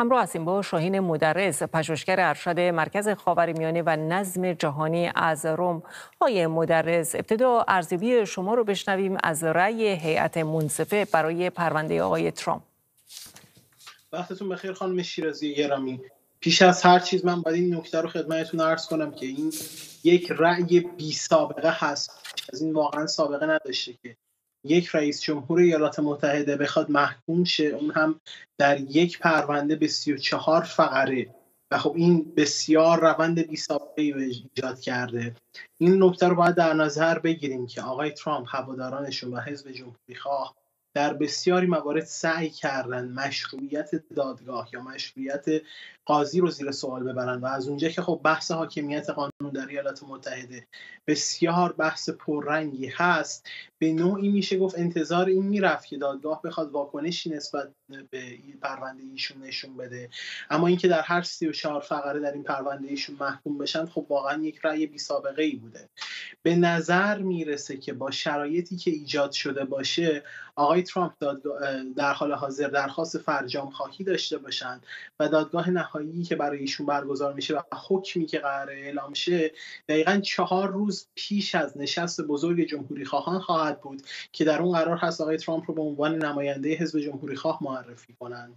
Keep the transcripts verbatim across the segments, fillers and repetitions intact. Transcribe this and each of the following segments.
همراه هستیم با شاهین مدرس، پژوهشگر ارشد مرکز خاورمیانه و نظم جهانی از روم. آقای مدرس، ابتدا ارزیابی شما رو بشنویم از رأی هیئت منصفه برای پرونده آقای ترامپ. وقتتون بخیر خانم شیرازی گرامی. پیش از هر چیز من باید این نکته رو خدمتتون عرض کنم که این یک رأی بی سابقه هست. از این واقعا سابقه نداشته که یک رئیس جمهور ایالات متحده بخواد محکوم شه، اون هم در یک پرونده به سی و چهار فقره، و خب این بسیار روند بی سابقه ایجاد کرده. این نکته رو باید در نظر بگیریم که آقای ترامپ، هوادارانشون و حزب جمهوری خواه در بسیاری موارد سعی کردن مشروعیت دادگاه یا مشروعیت قاضی رو زیر سوال ببرن و از اونجا که خب بحث حاکمیت قانون در ایالات متحده بسیار بحث پررنگی هست، به نوعی میشه گفت انتظار این میرفت که دادگاه بخواد واکنشی نسبت به پرونده ایشون نشون بده. اما اینکه در هر سی و چهار فقره در این پرونده ایشون محکوم بشن، خب واقعا یک رأی بی سابقه ای بوده. به نظر میرسه که با شرایطی که ایجاد شده باشه، آقای ترامپ در حال حاضر درخواست فرجام خواهی داشته باشند و دادگاه نهایی که برای ایشون برگزار میشه و حکمی که قراره اعلام شه دقیقاً چهار روز پیش از نشست بزرگ جمهوری خواهان خواهد بود که در اون قرار هست آقای ترامپ رو به عنوان نماینده حزب جمهوری خواه معرفی کنند.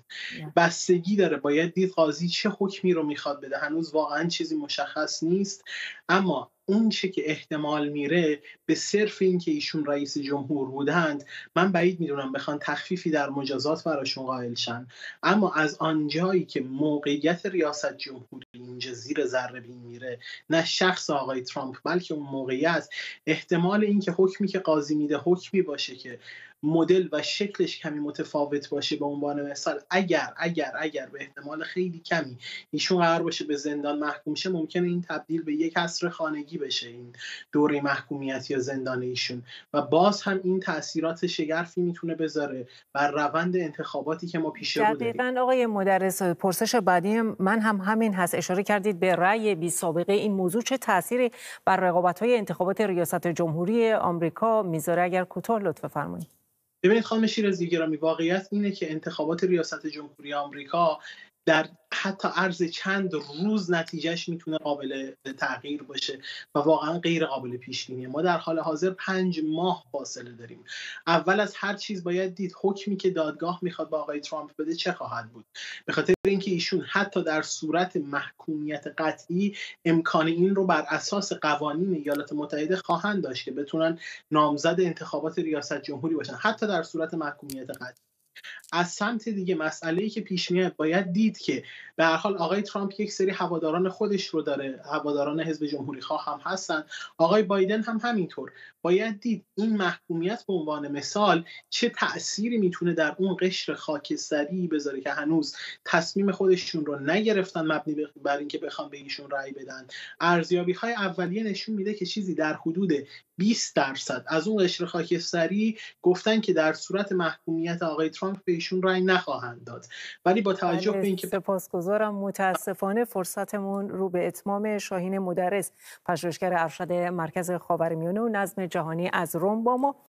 بستگی داره، باید دید قاضی چه حکمی رو میخواد بده. هنوز واقعاً چیزی مشخص نیست، اما اون چه که احتمال میره به صرف این که ایشون رئیس جمهور بودند، من بعید میدونم بخوان تخفیفی در مجازات براشون قائل شن. اما از آنجایی که موقعیت ریاست جمهوری اینجا زیر ذره بین میره، نه شخص آقای ترامپ بلکه اون موقعیت، احتمال این که حکمی که قاضی میده حکمی باشه که مدل و شکلش کمی متفاوت باشه، به عنوان مثال اگر اگر اگر به احتمال خیلی کمی ایشون قرار باشه به زندان محکوم شه، ممکنه این تبدیل به یک حصر خانگی بشه، این دوره محکومیت یا زندان ایشون، و باز هم این تاثیرات شگرفی میتونه بذاره بر روند انتخاباتی که ما پیش رو داریم. دقیقاً آقای مدرس، پرسش بعدی من هم همین هست. اشاره کردید به رأی بی سابقه. این موضوع چه تأثیری بر رقابت‌های انتخابات ریاست جمهوری آمریکا میذاره؟ اگر کوتاه لطف فرمایید. ببینید خانم شیرازی گرامی، واقعیت اینه که انتخابات ریاست جمهوری آمریکا در حتی عرض چند روز نتیجهش میتونه قابل تغییر باشه و واقعا غیر قابل پیش بینیه. ما در حال حاضر پنج ماه فاصله داریم. اول از هر چیز باید دید حکمی که دادگاه میخواد با آقای ترامپ بده چه خواهد بود، به خاطر اینکه ایشون حتی در صورت محکومیت قطعی امکان این رو بر اساس قوانین ایالات متحده خواهند داشت که بتونن نامزد انتخابات ریاست جمهوری باشن، حتی در صورت محکومیت قطعی. از سمت دیگه مسئله‌ای که پیش میاد، باید دید که به هر حال آقای ترامپ یک سری هواداران خودش رو داره، هواداران حزب جمهوری خواه هم هستن، آقای بایدن هم همینطور. باید دید این محکومیت به عنوان مثال چه تأثیری میتونه در اون قشر خاکستری بذاره که هنوز تصمیم خودشون رو نگرفتن مبنی بر اینکه بخوام به ایشون رأی بدن. ارزیابی‌های اولیه نشون میده که چیزی در حدود بیست درصد از اون قشر خاکستری گفتن که در صورت محکومیت آقای ترامپ به ایشون رأی نخواهند داد. ولی با توجه به اینکه سپاسگزارم، متاسفانه فرصتمون رو به اتمام. شاهین مدرس، پژوهشگر ارشد مرکز خاورمیانه و نظم جهانی از روم با ما